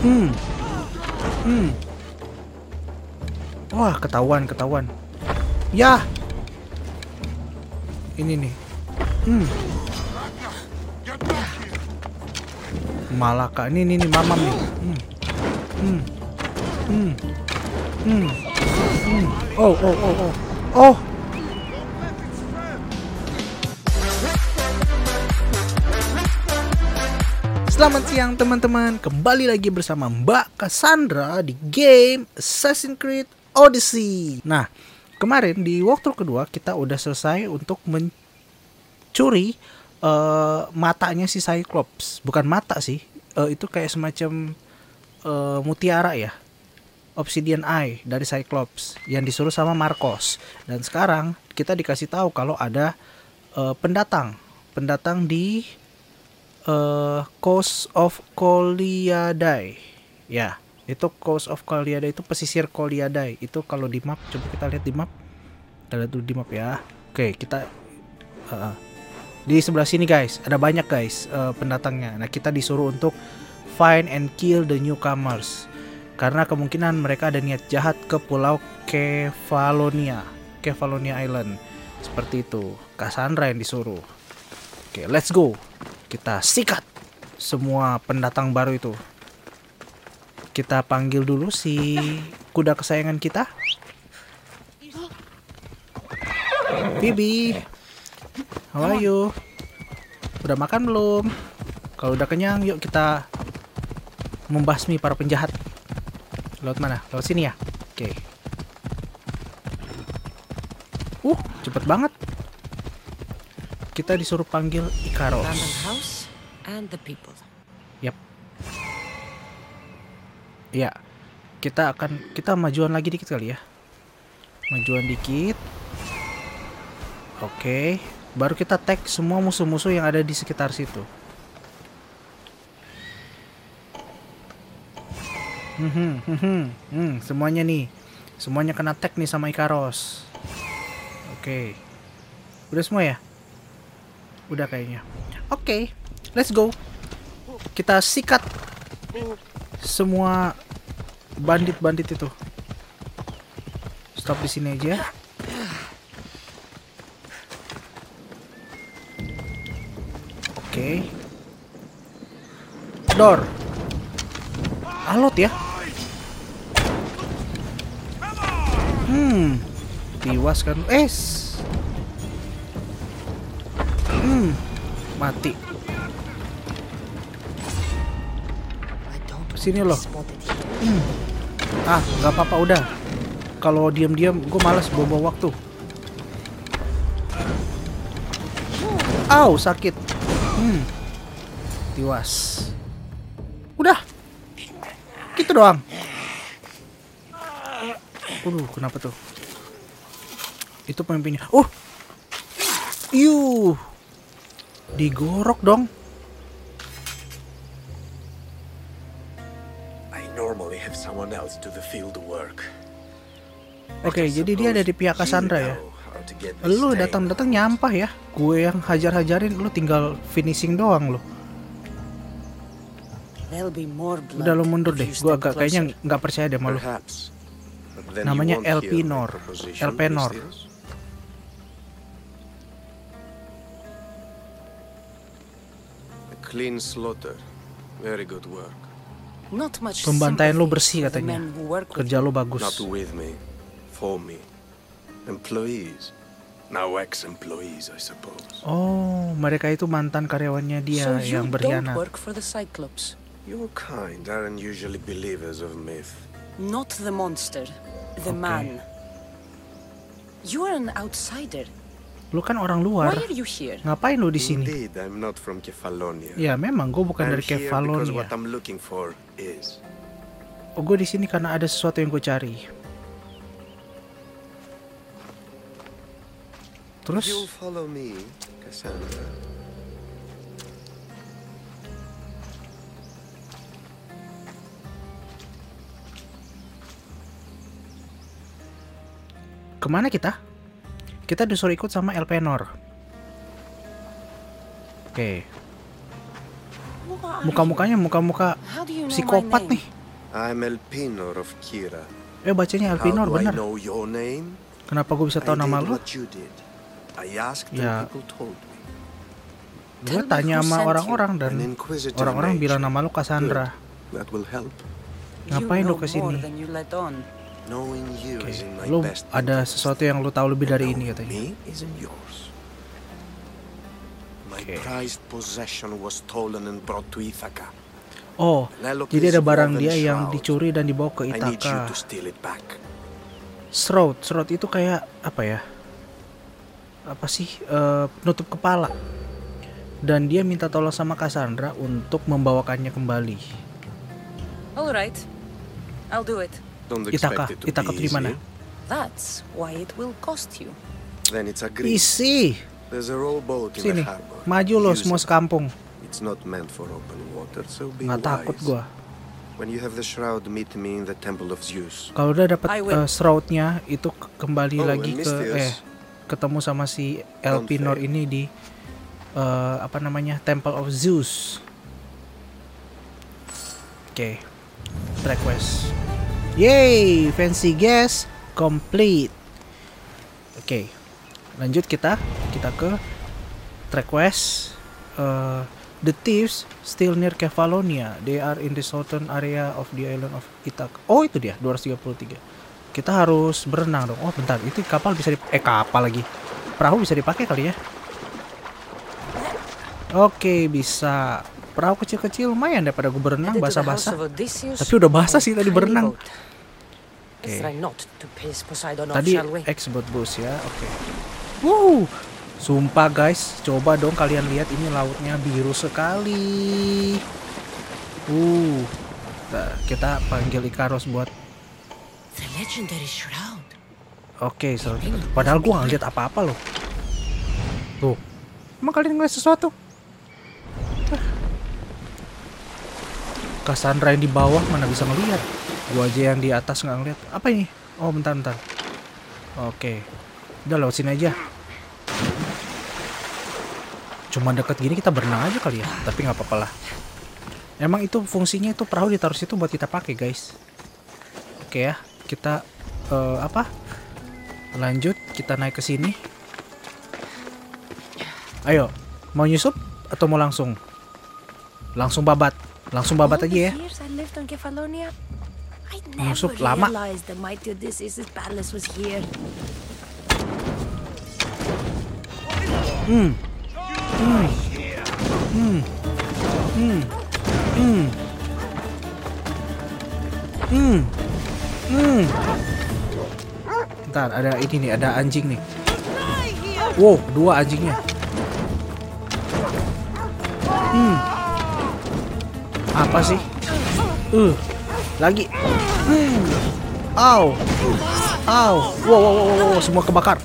Hmm. Hmm. Wah, ketahuan. Ya. Ini nih. Malaka. Ini mamam nih. Oh. Oh. Selamat siang teman-teman. Kembali lagi bersama Mbak Cassandra di game Assassin's Creed Odyssey. Nah, kemarin di walkthrough kedua kita udah selesai untuk mencuri matanya si Cyclops. Bukan mata sih, itu kayak semacam mutiara ya, Obsidian Eye dari Cyclops yang disuruh sama Marcos. Dan sekarang kita dikasih tahu kalau ada pendatang di Coast of Kolyadai. Ya, itu Coast of Kolyadai itu pesisir Kolyadai. Itu kalau di map, coba kita lihat di map. Kita lihat dulu di map ya. Oke, kita di sebelah sini guys, ada banyak guys pendatangnya. Nah, kita disuruh untuk find and kill the newcomers. Karena kemungkinan mereka ada niat jahat ke pulau Kefalonia Island. Seperti itu. Cassandra yang disuruh. Oke, let's go. Kita sikat semua pendatang baru itu. Kita panggil dulu si kuda kesayangan kita. Phoebe, how are you? Udah makan belum? Kalau udah kenyang, yuk kita membasmi para penjahat. Lewat mana? Lewat sini ya? Oke. Cepet banget. Kita disuruh panggil Ikaros. Yap. Ya. Kita majuan lagi dikit kali ya. Majuan dikit. Oke. Baru kita tag semua musuh-musuh yang ada di sekitar situ. Semuanya nih. Semuanya kena tag nih sama Ikaros. Oke. Udah semua ya? Udah kayaknya. Oke, let's go. Kita sikat semua bandit-bandit itu. Stop di sini aja. Oke. Door. Alot ya. Tiwas kan. Mati. Sini loh. Nggak apa-apa udah. Kalau diam-diam gue malas bawa waktu. Sakit. Tiwas. Udah. Gitu doang. Kenapa tuh? Itu pemimpinnya. Digorok dong. Oke, jadi dia ada di pihak Cassandra ya. Lu datang-datang nyampah ya. Gue yang hajar-hajarin, lu tinggal finishing doang lu. Udah lu mundur deh. Gue agak kayaknya nggak percaya deh sama lu. Namanya Elpenor. Clean slaughter. Very good work. Pembantaian lu bersih katanya. Kerja lu bagus. Not with me, for me. Employees. Now ex-employees, I suppose. Mereka itu mantan karyawannya dia yang berkhianat. Your kind aren't usually believers of myth. Not the monster, the man. You are an outsider. Lu kan orang luar. Why are you here? Ngapain lu di sini? Indeed, I'm not from Kefalonia. Ya, memang gue bukan dari Kefalonia. What I'm looking for is. Gue di sini karena ada sesuatu yang gue cari. Terus? You'll follow me, Cassandra. Kemana kita? Kita disuruh ikut sama Elpenor. Oke. Muka-mukanya muka-muka How do you know psikopat my nih. name? I'm Elpinor of Kira. Bacanya How Elpinor do I bener. know your name? Kenapa gue bisa tahu I nama did lu? what you did. I asked Ya. and people told me. Gue Tell me tanya who sama sent orang-orang dan An inquisitive orang-orang bilang nature. nama lu Cassandra. Good. That will help. Ngapain You lu know kesini? more than you let on. Knowing you Oke, is in my lu best ada interest. sesuatu yang lu tahu lebih dari And ini knowing katanya. Me is in yours. My Oke. prized possession was stolen and brought to Ithaca. Oh, Lelok jadi is ada barang woven dia yang shroud. dicuri dan dibawa ke I need you Ithaka. to steal it back. Shroud itu kayak apa ya? Apa sih? Penutup kepala. Dan dia minta tolong sama Cassandra untuk membawakannya kembali. Alright. I'll do it. Don't Ithaka, expect it to Ithaka be tuh di mana? easy. That's why it will cost you. Then it's agreed. Isi, There's a rowboat in sini, the harbor. maju lo Use semua it. sekampung. It's not meant for open water, so be Nggak takut wise. gua. When you have the shroud, meet me in the Temple of Zeus. Kalau udah dapat I will. shroudnya itu kembali Oh, lagi and ke Mystius. ketemu sama si Don't Elpinor fail. ini di apa namanya, Temple of Zeus. Oke, track quest. Yay, fancy guest complete. Oke, lanjut kita ke track quest. The thieves still near Kefalonia. They are in the southern area of the island of Ithaka. Oh, itu dia 233. Kita harus berenang dong. Oh, bentar. Itu kapal bisa kapal lagi. Perahu bisa dipakai kali ya. Oke, bisa. Perahu kecil-kecil lumayan daripada gue berenang Headed to the house basah-basah. of Odysseus Tapi udah basah on sih tadi tiny berenang. boat. Oke. Try not to piss Poseidon off, Tadi shall we? X buat bus ya. Oke. Wow. Sumpah guys, coba dong kalian lihat ini lautnya biru sekali. Nah, kita panggil Ikaros buat. The legendary shroud. Oke, padahal gua nggak lihat apa-apa loh. Tuh. Emang kalian ngeliat sesuatu? Cassandra yang di bawah mana bisa ngelihat? Gua aja yang di atas nggak ngeliat. Apa ini? Oh, bentar. Oke. Udah lewat sini aja. Cuma deket gini kita berenang aja kali ya. Tapi nggak apa-apa lah. Emang itu fungsinya itu perahu ditaruh situ buat kita pakai guys. Oke ya. Kita lanjut. Kita naik ke sini. Ayo. Mau nyusup atau mau langsung? Langsung babat. Langsung babat aja ya. Nyusup lama. Ntar ada ini nih, ada anjing nih. Wow, 2 anjingnya. Apa sih? Lagi. Au. Wow, semua kebakar.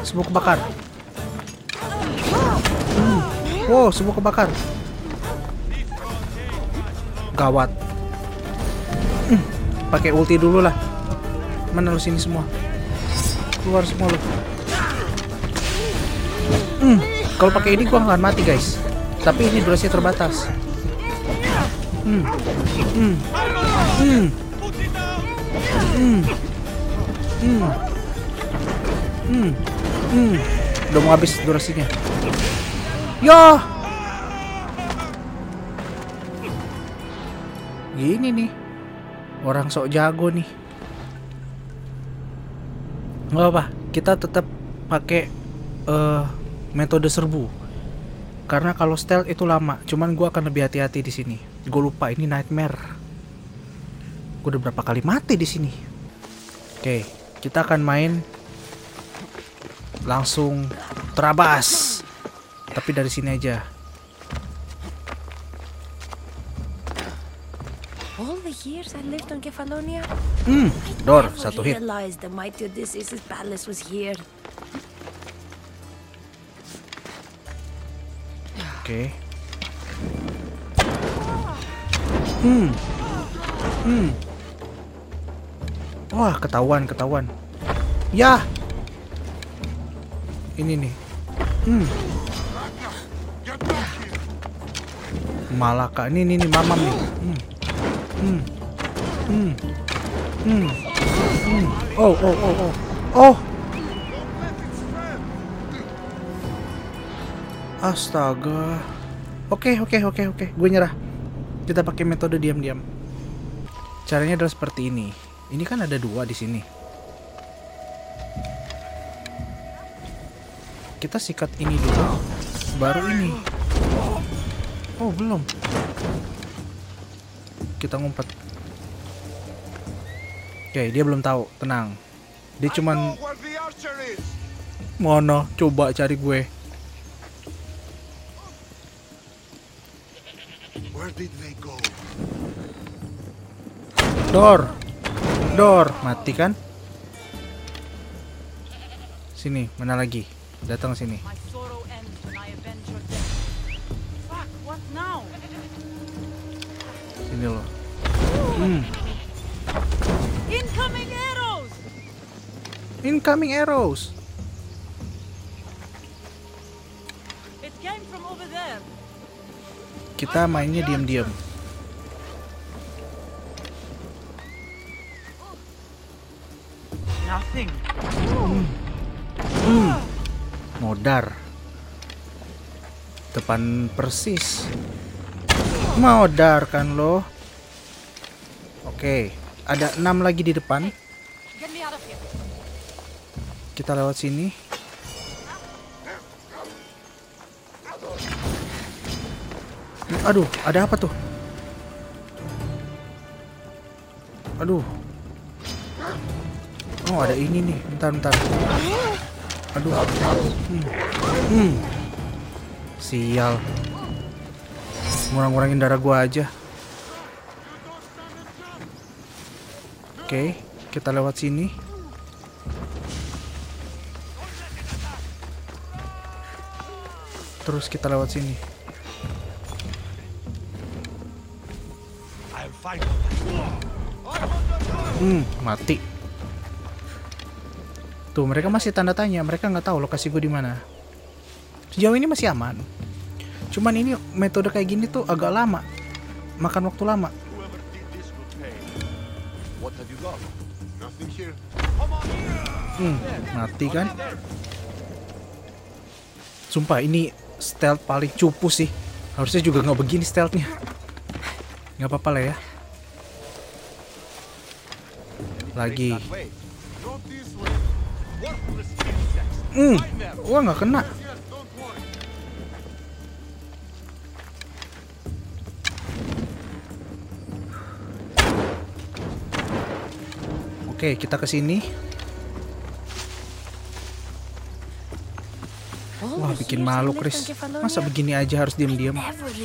Wow, semua kebakar. Gawat. Pakai ulti dulu lah. Mana lu sini semua? Keluar semua lu. Kalau pakai ini gua nggak mati guys. Tapi ini durasinya terbatas. Udah mau habis durasinya. Ya. Gini nih. Orang sok jago nih. Nggak apa, kita tetap pakai metode serbu. Karena kalau stealth itu lama, cuman gua akan lebih hati-hati di sini. Gue lupa ini nightmare. Gue udah berapa kali mati di sini. Oke, kita akan main langsung terabas. Tapi dari sini aja. All the years I lived on Kefalonia, Dor, never satu hit. realized the mighty Odysseus' palace was here. Oke. Wah, ketahuan. Ya. Ini nih. Malaka. Nih mamam nih. Oh. Astaga. Oke. Gue nyerah. Kita pakai metode diam-diam. Caranya adalah seperti ini. Ini kan ada 2 di sini. Kita sikat ini dulu, baru ini. Oh, belum. Kita ngumpet. Oke, dia belum tahu. Tenang. Dia cuman mana coba cari gue. Door. Mati kan? Sini, mana lagi? Datang sini. Sini loh. Incoming arrows. Kita mainnya diam-diam. Modar. Depan persis. Modar kan lo. Oke, ada 6 lagi di depan. Kita lewat sini. Aduh, ada apa tuh? Aduh. Oh, ada ini nih. Bentar. Aduh. Sial. Ngurang-ngurangin darah gua aja. Oke, kita lewat sini. Terus kita lewat sini. Mati. Tuh, mereka masih tanda tanya. Mereka nggak tahu lokasi gue di mana. Sejauh ini masih aman. Cuman ini metode kayak gini tuh agak lama. Makan waktu lama. Mati kan? Sumpah ini stealth paling cupu sih. Harusnya juga nggak begini stealthnya. Nggak apa-apa lah ya. Lagi. Wah, nggak kena. Oke, kita ke sini. Wah, bikin malu, Chris. Masa begini aja harus diam-diam?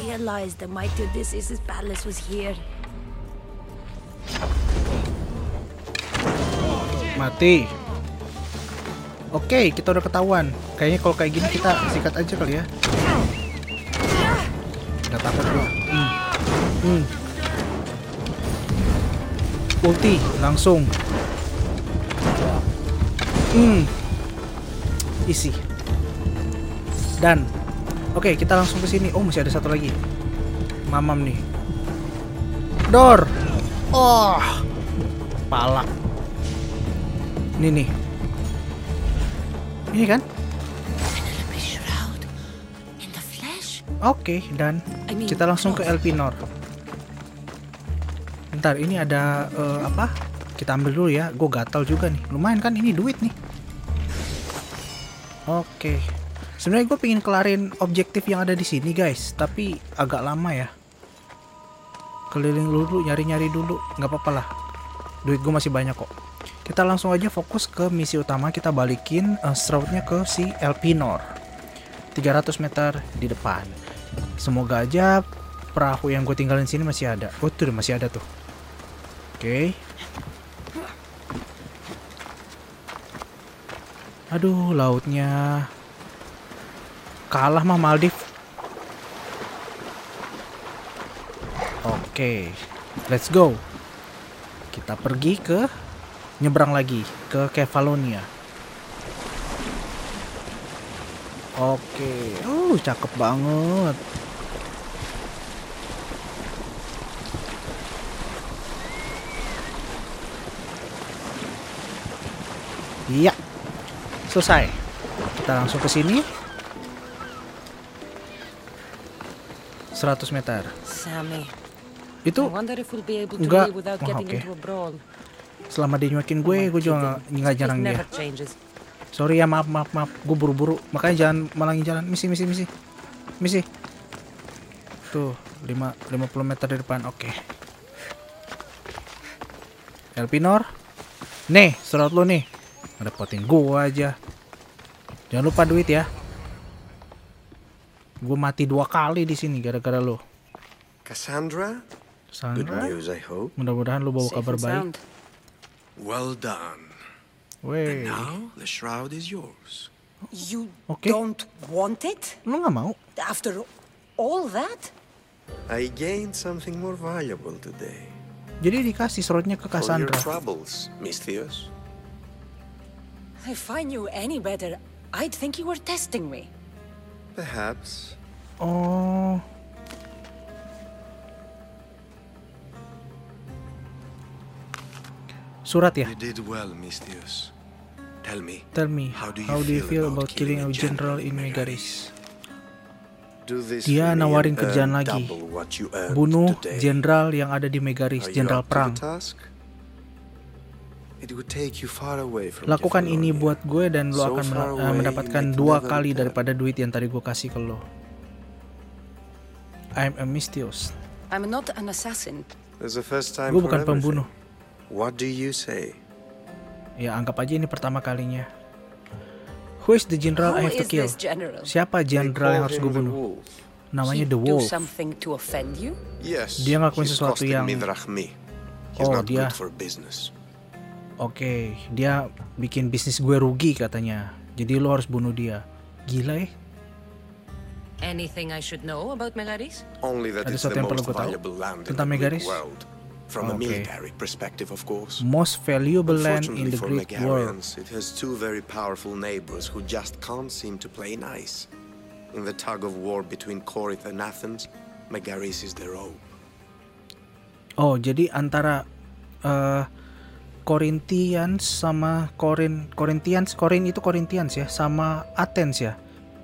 Mati. Oke, kita udah ketahuan. Kayaknya kalau kayak gini kita sikat aja kali ya. Gak takut gua. Ulti langsung. Isi. Dan oke, kita langsung ke sini. Oh, masih ada satu lagi. Mamam nih. Door. Oh. Pala. Ini nih. Ini kan? Oke, dan kita langsung ke Elpinor. Bentar, ini ada apa? Kita ambil dulu ya. Gue gatal juga nih. Lumayan kan ini duit nih. Oke. Sebenarnya gue pengen kelarin objektif yang ada di sini, guys. Tapi agak lama ya. Keliling dulu, nyari-nyari dulu. Nggak apa-apa lah. Duit gue masih banyak kok. Kita langsung aja fokus ke misi utama. Kita balikin Shroud-nya ke si Elpinor. 300 meter di depan. Semoga aja perahu yang gue tinggalin sini masih ada. Oh tuh, masih ada tuh. Oke. Aduh, lautnya kalah mah Maldives. Oke, let's go. Kita pergi ke nyebrang lagi ke Kefalonia. Oke, cakep banget. Iya. Selesai. Kita langsung ke sini. 100 meter. Sammy, Itu I wonder if we'll be able to enggak. leave without Oh, getting oke. into a brawl. Selama dia nyuekin gue juga nggak It jarang dia. never changes. Sorry ya, maaf. Gue buru-buru. Makanya jangan malangin jalan. Misi. Tuh, 50 meter di depan. Oke. Elpinor. Nih, slot lu nih. Ngerepotin gue aja. Jangan lupa duit ya. Gue mati 2 kali di sini gara-gara lo. Cassandra? Good Sandra, news, I hope. mudah-mudahan lu bawa Safe kabar and baik. sound. Well done. Weh, Now the shroud is yours. You Okay. don't want it? lu nggak mau? After all that? I gained something more valuable today. Jadi dikasih slotnya ke All your Cassandra. troubles, Misthios. If I knew any better, I'd think you were testing me. Perhaps. Oh, surat ya. You did well, Misthios. Tell me, Tell me, how do you feel about killing a general in Megaris? do this Dia for me nawarin and kerjaan earn lagi. double what you earned Bunuh today. jenderal yang ada di Megaris, Are you jenderal up to the perang. task? It would take you far away from Lakukan ini Kefalonia. buat gue dan lo So akan far away, mendapatkan you might 2 never kali return. daripada duit yang tadi gue kasih ke lo. I'm a Misthios. I'm not an assassin. There's a first time Gue for bukan everything. pembunuh. What do you say? Ya anggap aja ini pertama kalinya. Who is the general I Who have to is kill? this general? Siapa They jenderal yang call harus him gue the bunuh? Wolf. Namanya He The do Wolf. something to offend you? Yes. Dia ngelakuin he's sesuatu costing yang- me drachmi. He's Oh, not dia- good for business. Oke, dia bikin bisnis gue rugi katanya. Jadi lo harus bunuh dia. Gila ya? Anything I should know about Megaris? Only that Ada it's sesuatu the yang perlu most gue tahu valuable land in tentang the Greek Megaris? world. From a Okay. military perspective, of course. Most valuable land in Unfortunately the for Greek world. Megarians, it has 2 very powerful neighbors who just can't seem to play nice. In the tug of war between Corinth and Athens, Megaris is their own. Oh, jadi antara Corinthians sama Corin itu Corinthians ya, sama Athens ya.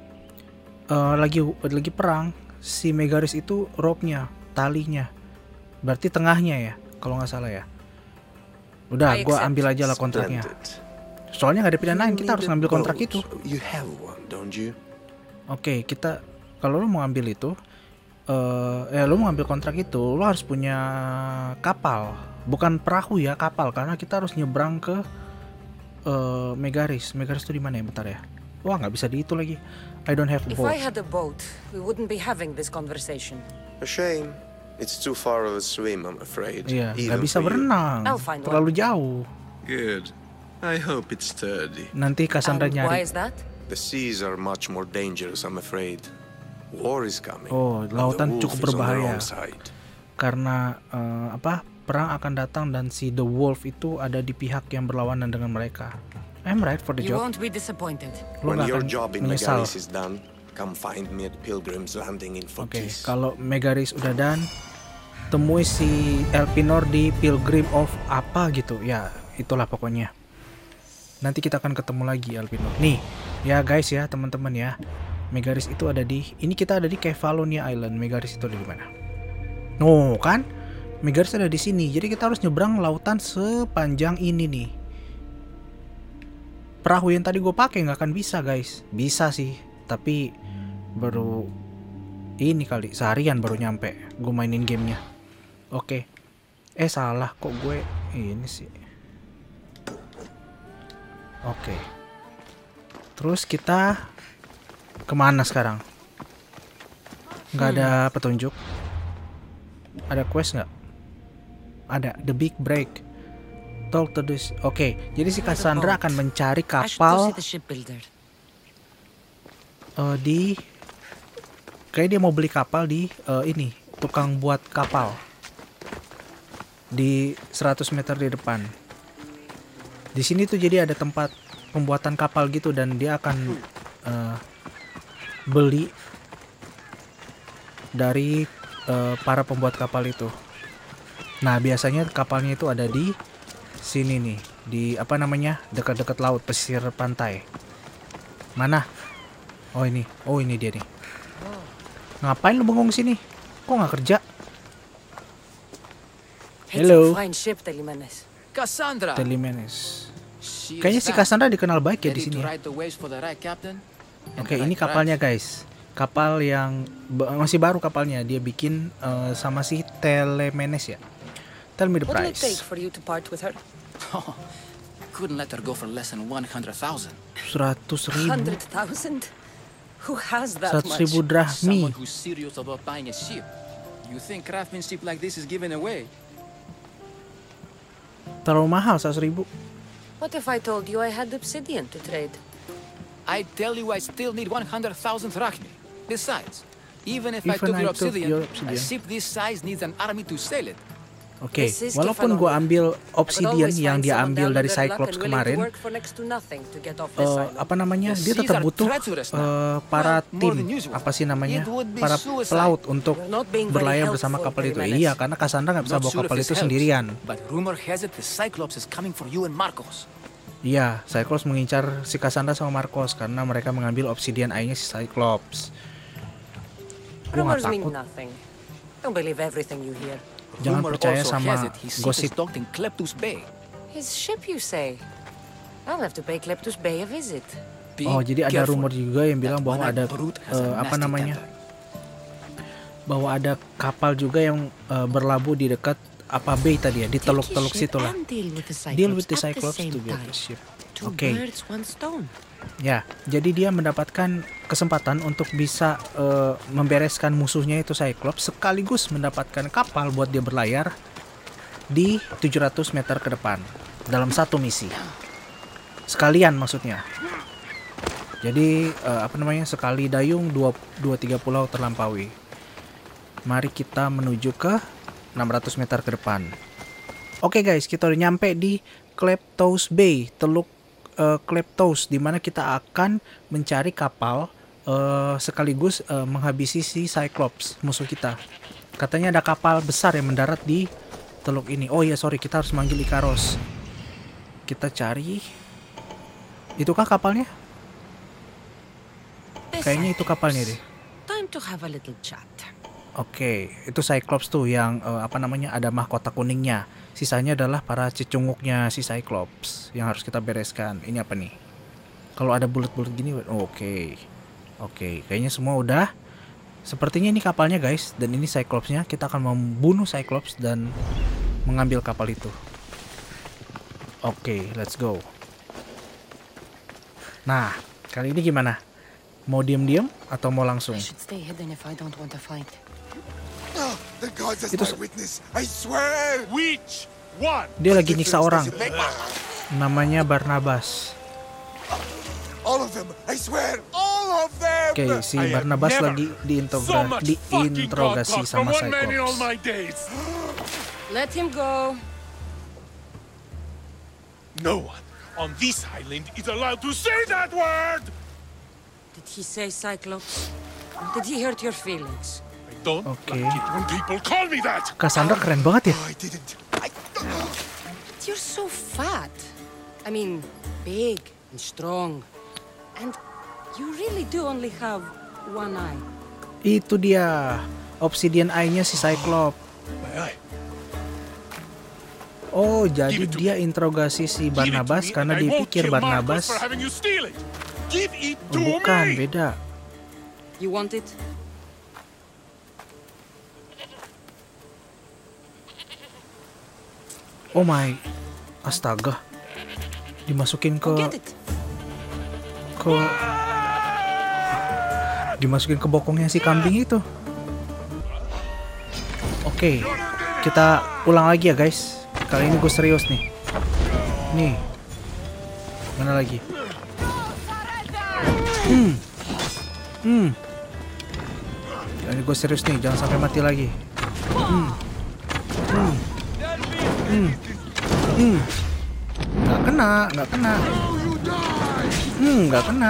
Lagi perang, si Megaris itu rope-nya, talinya. Berarti tengahnya ya, kalau nggak salah ya. Udah, I gua accept. ambil aja lah kontraknya. Splendid. Soalnya nggak ada pilihan lain, kita You harus need a ngambil kontrak boat. itu. You have one, don't you? Oke, kita kalau lu mau ambil itu, lu mau ambil kontrak itu, lu harus punya kapal, bukan perahu ya, kapal, karena kita harus nyebrang ke Megaris. Megaris itu di mana ya? Bentar ya. Wah, nggak bisa di itu lagi. I don't have a If boat. I had a boat, we wouldn't be having this conversation. A shame. It's too far of a swim, I'm afraid. Iya, nggak even bisa for you. berenang, I'll find terlalu jauh. Good. I hope it's sturdy. Nanti Cassandra And why nyari. is that? The seas are much more dangerous, I'm afraid. War is coming. Oh, and lautan the wolf cukup is on the berbahaya. wrong side. Karena perang akan datang dan si The Wolf itu ada di pihak yang berlawanan dengan mereka. I'm right for the You job. won't be disappointed. Lo When nggak your akan job in menyesal. Megaris is done, come find me at Pilgrim's Landing in Oke, Phokis. kalau Megaris udah done, temui si Elpinor di Pilgrim of apa gitu. Ya, itulah pokoknya. Nanti kita akan ketemu lagi Elpinor. Nih, ya guys ya, teman-teman ya. Megaris itu ada di ini, kita ada di Kefalonia Island. Megaris itu ada di mana? Oh, kan? Megaris ada di sini. Jadi kita harus nyebrang lautan sepanjang ini nih. Perahu yang tadi gue pakai nggak akan bisa, guys. Bisa sih, tapi baru ini kali seharian baru nyampe gue mainin gamenya. Oke. Salah kok gue ini sih. Oke. Terus kita kemana sekarang? Nggak ada petunjuk. Ada quest nggak? Ada. The Big Break. Talk to this. Oke. Jadi si Cassandra akan mencari I should go kapal see the shipbuilder. di kayak dia mau beli kapal di ini tukang buat kapal di 100 meter di depan. Di sini tuh jadi ada tempat pembuatan kapal gitu dan dia akan beli dari para pembuat kapal itu. Nah, biasanya kapalnya itu ada di sini nih. Di apa namanya? Dekat-dekat laut, pesisir pantai. Mana? Oh ini. Oh ini dia nih. Ngapain lu bengong sini? Kok nggak kerja? It's Hello. a fine ship, Telimenes. Cassandra. Telimenes. She Kayaknya is si back. Cassandra dikenal baik ya di Ready sini. to Ya. ride the waves for the right captain? And Oke, the ini right kapalnya price? guys. Kapal yang masih baru kapalnya. Dia bikin sama si Telemenes ya. Tell me the What will it take price. for you to part with her? Couldn't let her go for less than 100,000. 100.000. 100,000? Who has that 100.000 much? drahmi. Someone who's serious about buying a ship. You think craftsmanship like this is given away? Terlalu mahal 100.000. What if I told you I had obsidian to trade? I tell you, I still need 100,000 drachmi. Besides, even if I Even took I your took obsidian, your a obsidian. ship this size needs an army to sail it. Oke, This is walaupun gua Kefalonia. ambil I could obsidian always yang find dia someone ambil down dari on their luck Cyclops and willing to kemarin, work for next to nothing to get off this island. apa namanya? The Dia seas tetap are butuh treacherous now. para Well, more tim than usual. apa sih namanya? It would be Para suicide. pelaut untuk You're not being very berlayar bersama helpful, kapal itu. Perimenes. Iya, karena Cassandra nggak bisa Not bawa sure kapal if itu this helps, sendirian. But rumor has it the Cyclops is coming for you and Marcos. Iya, Cyclops mengincar si Cassandra sama Marcos karena mereka mengambil obsidian eye-nya si Cyclops. Gua nggak Rumors mean takut. nothing. Don't believe everything you hear. Jangan Rumor percaya also sama has it his ship gosip. is docked in Kleptus Bay. His ship, you say? I'll have to pay Kleptus Bay a visit. Be Oh, jadi ada careful. rumor juga yang bilang That bahwa one-eyed ada brute has a apa nasty namanya? temper. Bahwa ada kapal juga yang berlabuh di dekat apa bay tadi ya, di teluk-teluk situ lah. Deal with the Cyclops to build the ship. Oke. Birds, one stone. Ya, jadi dia mendapatkan kesempatan untuk bisa membereskan musuhnya itu Cyclops sekaligus mendapatkan kapal buat dia berlayar di 700 meter ke depan dalam satu misi. Sekalian maksudnya. Jadi apa namanya? Sekali dayung 2-3 pulau terlampaui. Mari kita menuju ke 600 meter ke depan. Oke guys, kita udah nyampe di Kleptos Bay, Teluk Kleptos, di mana kita akan mencari kapal sekaligus menghabisi si Cyclops, musuh kita. Katanya ada kapal besar yang mendarat di teluk ini. Oh iya, sorry, kita harus manggil Ikaros. Kita cari. Itukah kapalnya? Kayaknya itu kapalnya deh. Time to have a little chat. Oke, itu Cyclops tuh yang apa namanya, ada mahkota kuningnya. Sisanya adalah para cecunguknya si Cyclops yang harus kita bereskan. Ini apa nih? Kalau ada bulat-bulat gini, oke. Oke, kayaknya semua udah. Sepertinya ini kapalnya guys, dan ini Cyclopsnya. Kita akan membunuh Cyclops dan mengambil kapal itu. Oke, let's go. Nah, kali ini gimana? Mau diem-diem atau mau langsung? I should stay hidden if I don't want to fight. The gods as Itu my witness, I swear! Which one? Dia lagi nyiksa Difference orang. does it make? Namanya Barnabas. All of them, I swear! All of them! Oke, si I have Barnabas never lagi So much fucking diinterogasi God from sama one man in all Cyclops. my days. Let him go. No one on this island is allowed to say that word. Did he say Cyclops? Did he hurt your feelings? I don't Okay. like it when people call me that. Cassandra keren banget ya. Oh, I didn't. You're so fat. I mean, big and strong. And you really do only have one eye. Itu dia obsidian eye-nya si Cyclops. My eye. Oh, jadi Give it to dia interogasi si Give it to Barnabas me karena and I dia won't pikir kill Marcos Barnabas for having you steal it. Give it to bukan, me. beda. You want it? Oh my, astaga. Dimasukin Go ke get it. dimasukin ke bokongnya si kambing itu. Oke, kita ulang lagi ya guys. Kali ini gue serius nih. Nih, mana lagi? Kali ini gue serius nih, jangan sampai mati lagi. Nggak kena, nggak kena. Nggak kena.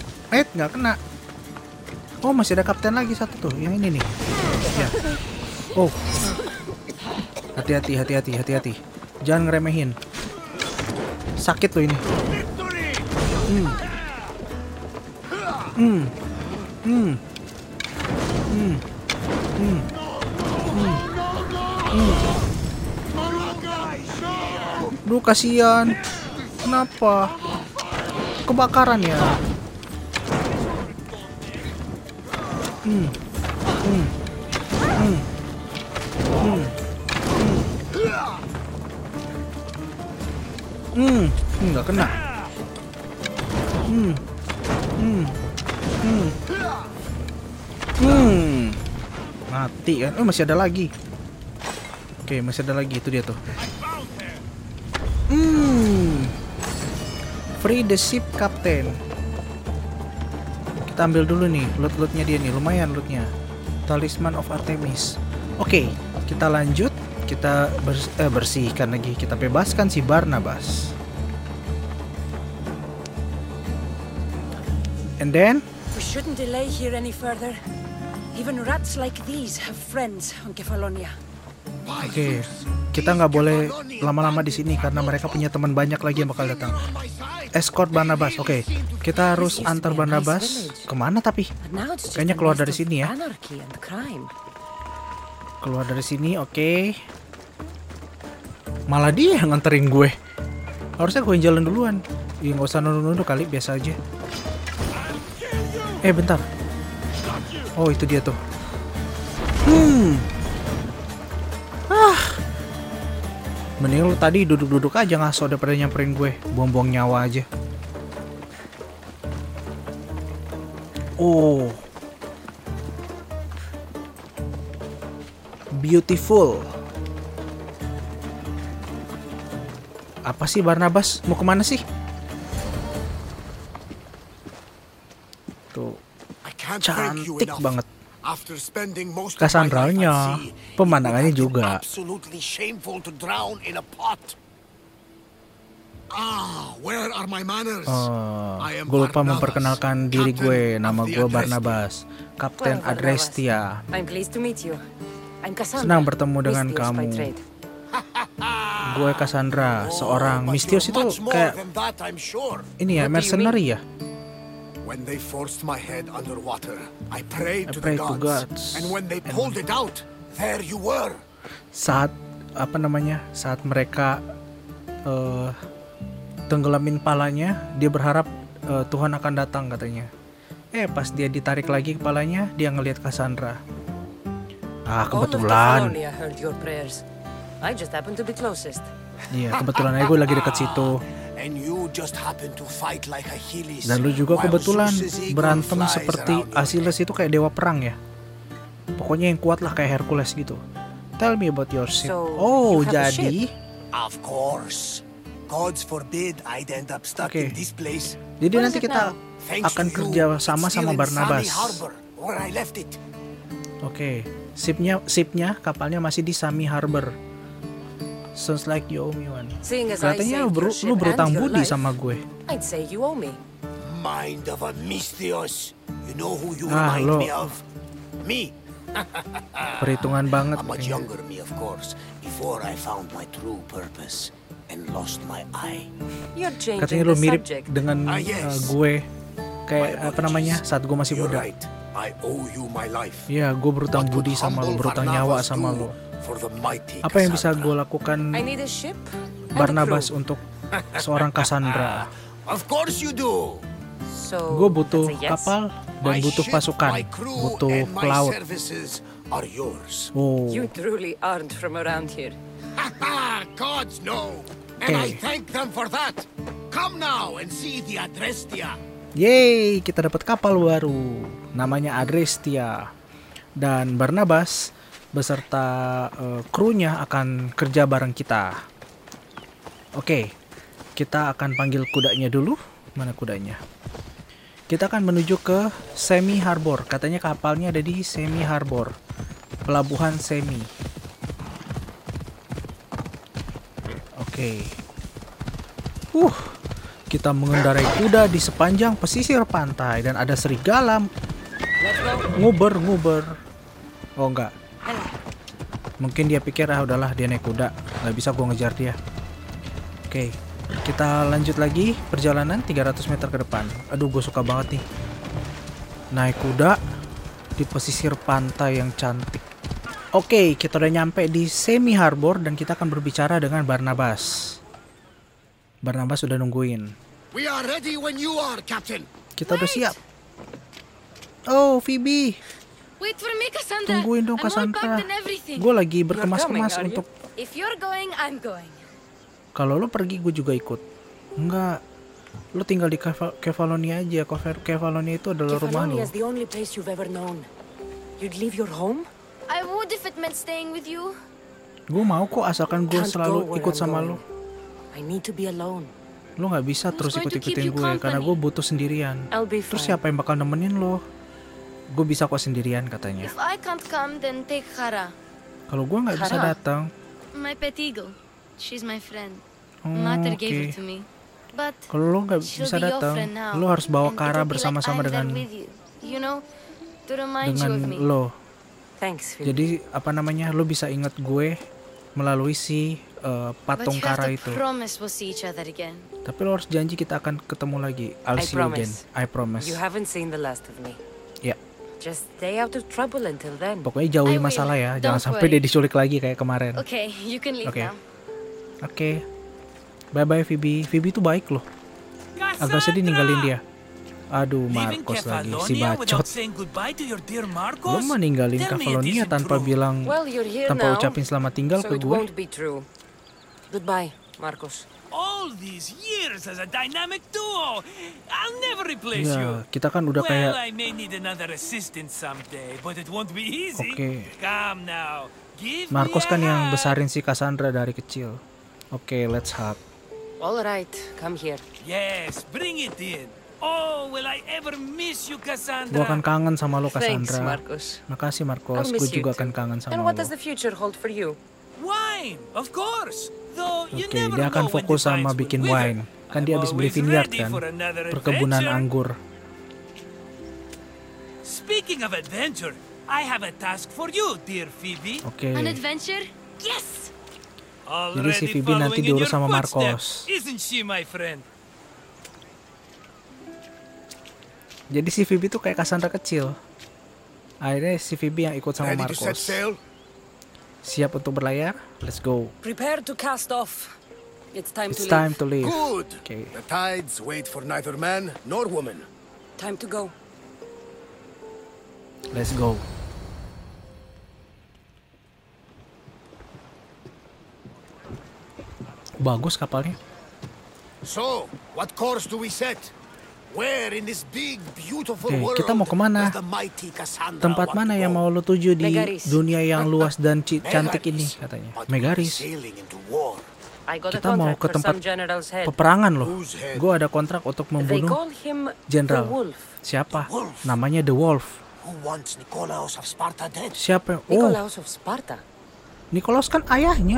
Nggak kena. Oh, masih ada kapten lagi satu tuh, yang ini nih. Ya. Oh. Hati-hati. Jangan ngeremehin. Sakit loh ini. Duh, kasihan. Kenapa? Kebakaran ya. Nggak kena. Mati kan? Oh, masih ada lagi. Oke, masih ada lagi. Itu dia tuh. Free the ship, Captain. Kita ambil dulu nih loot-lootnya dia nih. Lumayan lootnya. Talisman of Artemis. Oke, kita lanjut. Kita bersihkan lagi. Kita bebaskan si Barnabas. And then We shouldn't delay here any further. Even rats like these have friends on Kefalonia. Oke, kita nggak boleh lama-lama di sini karena mereka punya teman banyak lagi yang bakal datang. Escort Barnabas. Oke, kita harus antar Barnabas kemana tapi? Kayaknya keluar dari sini ya. Keluar dari sini, oke. Malah dia yang nganterin gue. Harusnya gue yang jalan duluan. Ya nggak usah nunduk-nunduk kali, biasa aja. Bentar. Oh, itu dia tuh. Mending lu tadi duduk-duduk aja ngaso daripada nyamperin gue. Buang-buang nyawa aja. Oh. Beautiful. Apa sih Barnabas? Mau kemana sih? Tuh. Cantik banget. Cassandra-nya, pemandangannya juga. Gue lupa memperkenalkan diri gue. Nama gue Barnabas, Kapten Adrestia. Senang bertemu dengan kamu. Gue Cassandra, seorang misterius itu kayak ini ya, mercenary ya. When they forced my head underwater, I prayed to the gods. And when they pulled it out, there you were. Saat saat mereka tenggelamin palanya, dia berharap Tuhan akan datang katanya. Pas dia ditarik lagi kepalanya, dia ngelihat Cassandra. Kebetulan. Iya, kebetulan aja gue lagi dekat situ. Dan lu juga kebetulan berantem seperti Achilles itu kayak dewa perang ya. Pokoknya yang kuat lah kayak Hercules gitu. Tell me about your ship. Jadi Of course. Gods forbid I'd end up stuck in this place. Jadi nanti kita akan kerja sama Barnabas. Oke. Shipnya kapalnya masih di Sami Harbor. Sounds like you owe me one. Katanya lu berutang budi sama gue. I'd say you owe me. Mind of a Misthios. You know who you remind me of? Me. Perhitungan banget. A much younger me, of course, before I found my true purpose and lost my eye. Katanya lu mirip dengan gue. Kayak saat gue masih muda. Right. I owe you my life. Iya, gue berutang budi sama lu, berutang nyawa sama lu. Apa yang bisa gue lakukan Barnabas untuk seorang Cassandra? Of course you do. Gue butuh kapal dan butuh pasukan, butuh pelaut. You truly aren't from around here. Gods no. And I thank them for that. Come now and see the Adrestia. Yeay, kita dapat kapal baru. Namanya Adrestia. Dan Barnabas beserta krunya akan kerja bareng kita. Oke, kita akan panggil kudanya dulu. Mana kudanya? Kita akan menuju ke Semi Harbor. Katanya kapalnya ada di Semi Harbor, pelabuhan Semi. Oke. Kita mengendarai kuda di sepanjang pesisir pantai dan ada serigala nguber. Oh enggak. Mungkin dia pikir udahlah dia naik kuda, nggak bisa gua ngejar dia. Oke, kita lanjut lagi perjalanan 300 meter ke depan. Aduh, gue suka banget nih naik kuda di pesisir pantai yang cantik. Oke, kita udah nyampe di Semi Harbor dan kita akan berbicara dengan Barnabas. Barnabas udah nungguin. We are ready when you are, Captain. Kita udah siap. Oh, Phoebe. Wait for me, Cassandra. Tungguin dong, Cassandra. Gue lagi berkemas-kemas untuk... If you're going, I'm going. Kalau lo pergi, gue juga ikut. Enggak. Lo tinggal di Kefalonia aja. Kefalonia itu adalah rumah lo. Kefalonia is the only place you've ever known. You'd leave your home? I would if it meant staying with you. Gue mau kok asalkan gue selalu ikut sama lo. I need to be alone. Lo nggak bisa terus ikut-ikutin gue karena gue butuh sendirian. Terus siapa yang bakal nemenin lo? Gue bisa kok sendirian katanya. If I can't come, then take Hara. Kalau gue nggak bisa datang. My pet eagle. She's my friend. Oh, Mother gave her to me. But kalau lo nggak bisa datang, lo harus bawa Kara bersama-sama dengan lo. Thanks, jadi apa namanya, lo bisa ingat gue melalui si patung Kara itu. Tapi lo harus janji kita akan ketemu lagi. I'll see you again. I promise. You haven't seen the last of me. Ya. Just stay out of trouble until then. Pokoknya jauhi masalah ya. Jangan sampai dia diculik lagi kayak kemarin. Okay, you can leave now. Oke. Bye-bye Phoebe. Phoebe tuh baik loh. Agak sedih ninggalin dia. Aduh, Marcos lagi, si bacot. Lo mah ninggalin Kefalonia tanpa bilang, tanpa ucapin selamat tinggal ke gue. Goodbye, Marcos. All these years as a dynamic duo. I'll never replace you. Kita kan udah kayak... I may need another assistant someday, but it won't be easy. Oke. Come now. Marcos kan yang besarin si Cassandra dari kecil. Oke, let's hug. All right, come here. Yes, bring it in. Oh, will I ever miss you, Cassandra? Gue akan kangen sama lo, Cassandra. Thanks, Marcos. Makasih, Marcos. Gue juga akan kangen sama lo. And what does the future hold for you? Wine, of course. Though you Oke, never dia akan know when fokus the sama vines bikin will wine. wither. Kan dia habis beli vineyard kan, perkebunan anggur. Speaking of adventure, I have a task for you, dear Phoebe. Oke. An adventure? Yes. Jadi si Phoebe nanti diurus sama Marcos. Isn't she, my friend? Jadi si Phoebe tuh kayak Cassandra kecil. Akhirnya si Phoebe yang ikut sama Marcos. Siap untuk berlayar? Let's go. Prepare to cast off. It's time to leave. Good. Okay. The tides wait for neither man nor woman. Time to go. Let's go. Bagus kapalnya. So, what course do we set? Where in this big beautiful world? Kita mau kemana? Tempat mana yang mau lo tuju di dunia yang luas dan cantik ini katanya? Megaris. Kita mau ke tempat peperangan loh. Gue ada kontrak untuk membunuh jenderal. Siapa? Namanya The Wolf. Siapa? Oh, Nikolaus kan ayahnya.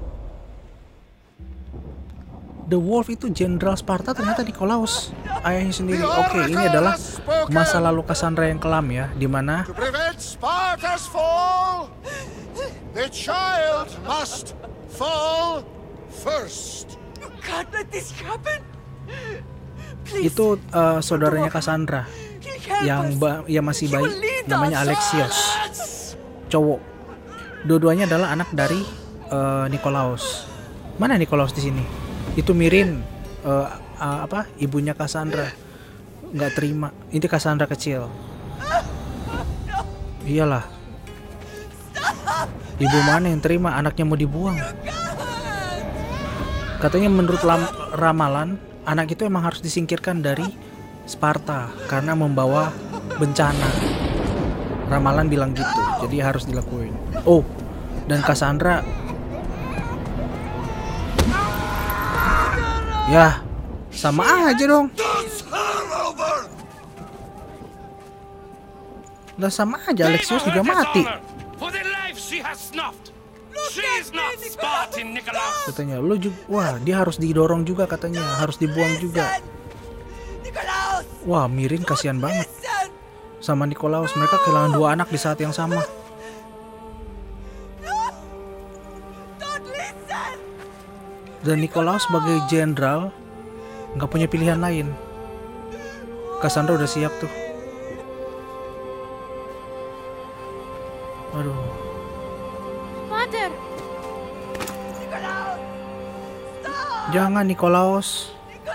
The Wolf itu jenderal Sparta, ternyata Nikolaus ayahnya sendiri. Oke, ini adalah masa lalu Cassandra yang kelam ya, di mana Sparta's fall, the child must fall first. You can't let this happen. Itu saudaranya Cassandra yang masih bayi, namanya Alexios, cowok. Dua-duanya adalah anak dari Nikolaus. Mana Nikolaus di sini? Itu Mirin, ibunya Cassandra nggak terima. Ini Cassandra kecil. Iyalah. Ibu mana yang terima anaknya mau dibuang? Katanya menurut ramalan, anak itu emang harus disingkirkan dari Sparta karena membawa bencana. Ramalan bilang gitu, jadi harus dilakuin. Oh, dan Cassandra, ya sama aja dong. Lah sama aja, Alexios juga mati. Katanya lu juga, wah dia harus didorong juga katanya, harus dibuang juga. Wah, Mirin kasihan banget sama Nikolaus, mereka kehilangan dua anak di saat yang sama. Dan Nikolaus sebagai jenderal nggak punya pilihan lain. Cassandra udah siap tuh. Aduh. Father. Jangan Nikolaus.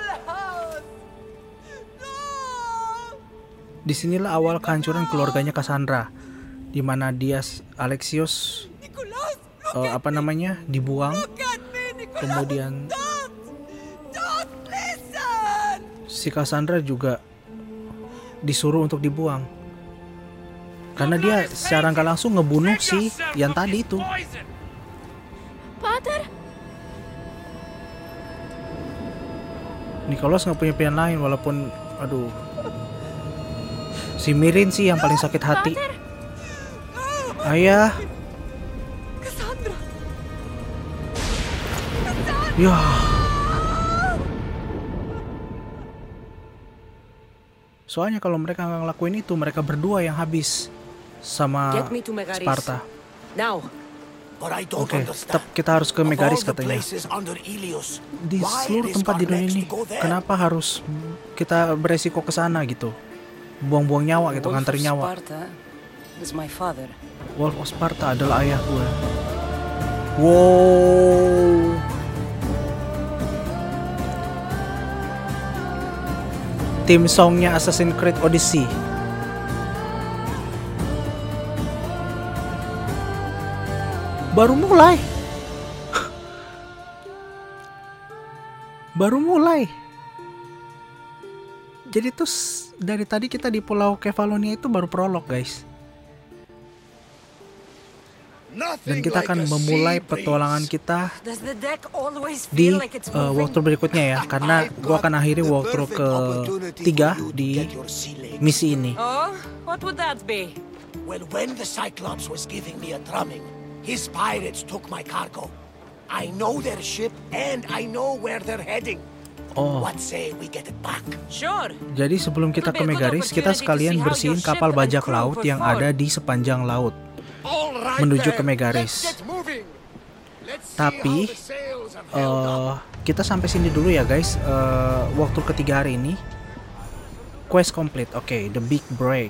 Disinilah awal kehancuran keluarganya Cassandra, di mana dia Alexios dibuang, kemudian si Cassandra juga disuruh untuk dibuang karena dia secara nggak langsung ngebunuh si yang tadi itu. Father. Nikolaus nggak punya pilihan lain, walaupun aduh, si Mirin sih yang paling sakit hati. Ayah. Ya. Soalnya kalau mereka nggak ngelakuin itu, mereka berdua yang habis sama Sparta. Oke, tetap kita harus ke Megaris katanya. Di seluruh tempat di dunia ini, kenapa harus kita beresiko ke sana gitu? Buang-buang nyawa gitu, nganterin nyawa. Wolf of Sparta adalah ayah gue. Wow. Tim songnya Assassin's Creed Odyssey. Baru mulai. Baru mulai. Jadi tuh dari tadi kita di Pulau Kefalonia itu baru prolog, guys. Dan kita akan memulai petualangan kita di walkthrough berikutnya ya, karena gua akan akhiri walkthrough ke-3 di misi ini. Oh, what would that be? Well, when the Cyclops was giving me a drumming, his pirates took my cargo. I know their ship and I know where they're heading. Oh. What say we get it back? Sure. Jadi sebelum kita ke Megaris, kita sekalian bersihin kapal bajak laut yang ada di sepanjang laut menuju ke Megaris. Tapi kita sampai sini dulu ya guys. Waktu ketiga hari ini quest complete. Oke, the big break.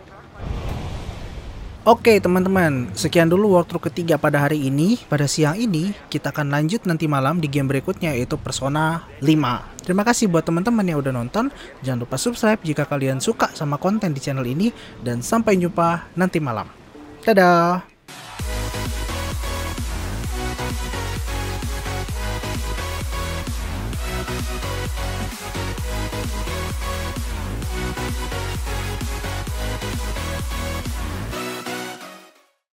Oke teman-teman, sekian dulu walkthrough ketiga pada hari ini. Pada siang ini kita akan lanjut nanti malam di game berikutnya, yaitu Persona 5. Terima kasih buat teman-teman yang udah nonton. Jangan lupa subscribe jika kalian suka sama konten di channel ini. Dan sampai jumpa nanti malam. Dadah.